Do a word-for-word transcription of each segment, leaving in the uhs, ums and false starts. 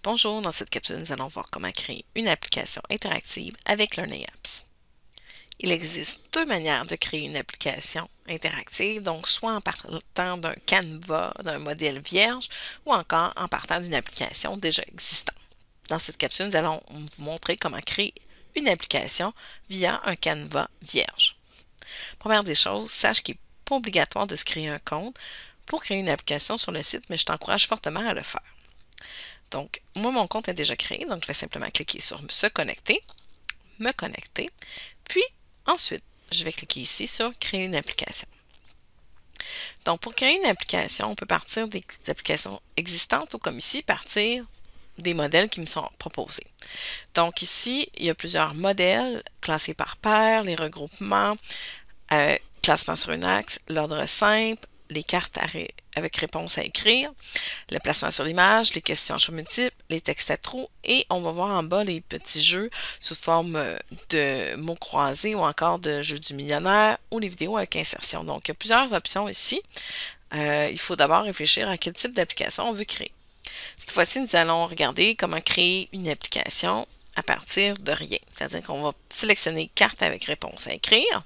Bonjour, dans cette capsule, nous allons voir comment créer une application interactive avec Learning Apps. Il existe deux manières de créer une application interactive, donc soit en partant d'un canevas, d'un modèle vierge, ou encore en partant d'une application déjà existante. Dans cette capsule, nous allons vous montrer comment créer une application via un canevas vierge. Première des choses, sache qu'il n'est pas obligatoire de se créer un compte pour créer une application sur le site, mais je t'encourage fortement à le faire. Donc, moi, mon compte est déjà créé, donc je vais simplement cliquer sur « Se connecter »,« Me connecter », puis ensuite, je vais cliquer ici sur « Créer une application ». Donc, pour créer une application, on peut partir des applications existantes ou comme ici, partir des modèles qui me sont proposés. Donc, ici, il y a plusieurs modèles classés par paire, les regroupements, euh, classement sur un axe, l'ordre simple, les cartes avec réponse à écrire, le placement sur l'image, les questions choix multiples, les textes à trous et on va voir en bas les petits jeux sous forme de mots croisés ou encore de jeux du millionnaire ou les vidéos avec insertion. Donc, il y a plusieurs options ici. Euh, il faut d'abord réfléchir à quel type d'application on veut créer. Cette fois-ci, nous allons regarder comment créer une application à partir de rien. C'est-à-dire qu'on va sélectionner carte avec réponse à écrire.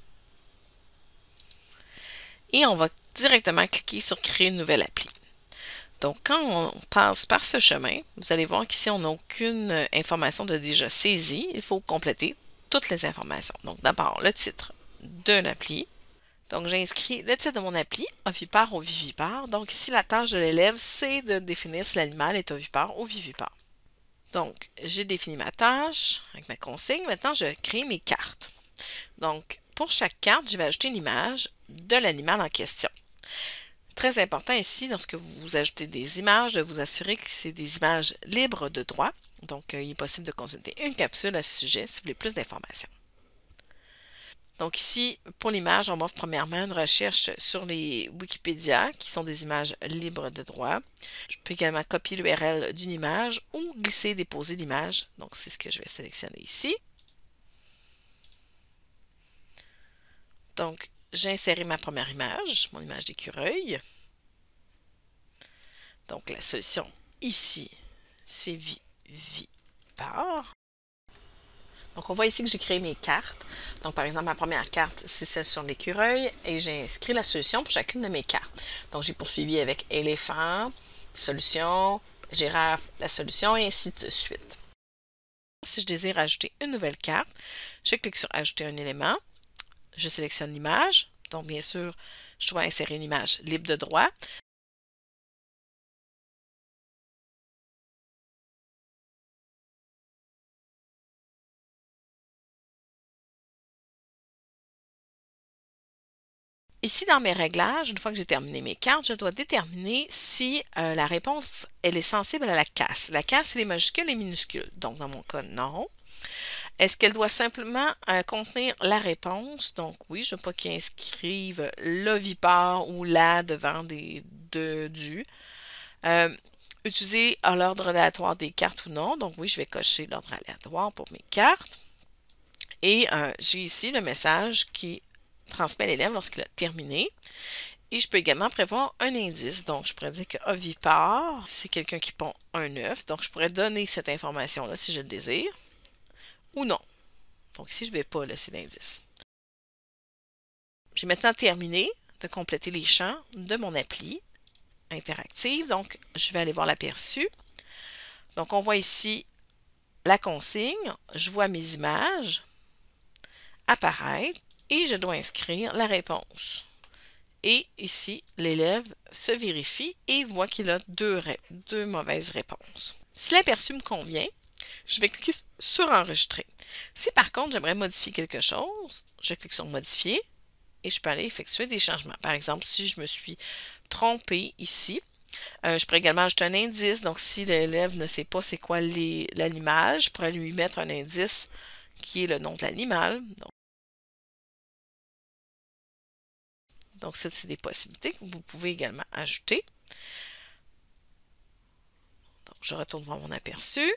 Et on va directement cliquer sur « Créer une nouvelle appli ». Donc, quand on passe par ce chemin, vous allez voir qu'ici, on n'a aucune information de déjà saisie. Il faut compléter toutes les informations. Donc, d'abord, le titre de l'appli. Donc, j'ai inscrit le titre de mon appli, ovipare ou vivipare. Donc, ici, la tâche de l'élève, c'est de définir si l'animal est ovipare ou vivipare. Donc, j'ai défini ma tâche avec ma consigne. Maintenant, je vais créer mes cartes. Donc, pour chaque carte, je vais ajouter une image de l'animal en question. Très important ici, lorsque vous ajoutez des images, de vous assurer que c'est des images libres de droit. Donc, euh, il est possible de consulter une capsule à ce sujet si vous voulez plus d'informations. Donc ici, pour l'image, on m'offre premièrement une recherche sur les Wikipédia, qui sont des images libres de droit. Je peux également copier l'U R L d'une image ou glisser et déposer l'image. Donc, c'est ce que je vais sélectionner ici. Donc, j'ai inséré ma première image, mon image d'écureuil. Donc, la solution ici, c'est vivipare. Donc, on voit ici que j'ai créé mes cartes. Donc, par exemple, ma première carte, c'est celle sur l'écureuil et j'ai inscrit la solution pour chacune de mes cartes. Donc, j'ai poursuivi avec éléphant, solution, girafe, la solution et ainsi de suite. Si je désire ajouter une nouvelle carte, je clique sur « Ajouter un élément ». Je sélectionne l'image. Donc, bien sûr, je dois insérer une image libre de droit. Ici, dans mes réglages, une fois que j'ai terminé mes cartes, je dois déterminer si euh, la réponse elle est sensible à la casse. La casse, c'est les majuscules et minuscules. Donc, dans mon cas, non. Est-ce qu'elle doit simplement euh, contenir la réponse? Donc, oui, je ne veux pas qu'il inscrive l'ovipare ou la devant des de, du. Euh, utiliser à l'ordre aléatoire des cartes ou non. Donc, oui, je vais cocher l'ordre aléatoire pour mes cartes. Et euh, j'ai ici le message qui transmet l'élève lorsqu'il a terminé. Et je peux également prévoir un indice. Donc, je pourrais dire que ovipare, c'est quelqu'un qui pond un œuf. Donc, je pourrais donner cette information-là si je le désire. Ou non. Donc, ici, je ne vais pas laisser d'indice. J'ai maintenant terminé de compléter les champs de mon appli interactive. Donc, je vais aller voir l'aperçu. Donc, on voit ici la consigne. Je vois mes images apparaître et je dois inscrire la réponse. Et ici, l'élève se vérifie et voit qu'il a deux, deux mauvaises réponses. Si l'aperçu me convient, je vais cliquer sur Enregistrer. Si par contre, j'aimerais modifier quelque chose, je clique sur Modifier et je peux aller effectuer des changements. Par exemple, si je me suis trompée ici, euh, je pourrais également ajouter un indice. Donc, si l'élève ne sait pas c'est quoi l'animal, je pourrais lui mettre un indice qui est le nom de l'animal. Donc, Donc, ça, c'est des possibilités que vous pouvez également ajouter. Donc, je retourne voir mon aperçu.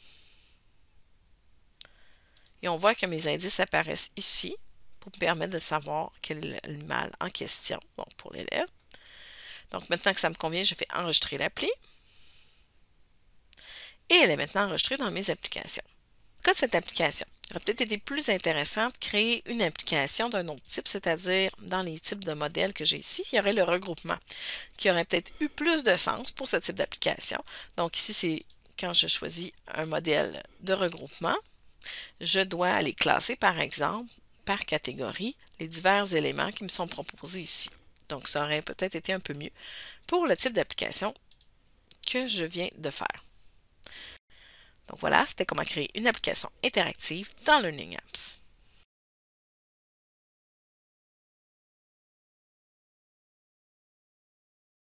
Et on voit que mes indices apparaissent ici pour me permettre de savoir quel est l'animal en question, donc pour l'élève. Donc, maintenant que ça me convient, je fais enregistrer l'appli. et elle est maintenant enregistrée dans mes applications. Dans le cas de cette application, il aurait peut-être été plus intéressant de créer une application d'un autre type, c'est-à-dire dans les types de modèles que j'ai ici, il y aurait le regroupement qui aurait peut-être eu plus de sens pour ce type d'application. Donc ici, c'est quand je choisis un modèle de regroupement, je dois aller classer par exemple par catégorie les divers éléments qui me sont proposés ici. Donc ça aurait peut-être été un peu mieux pour le type d'application que je viens de faire. Donc voilà, c'était comment créer une application interactive dans Learning Apps.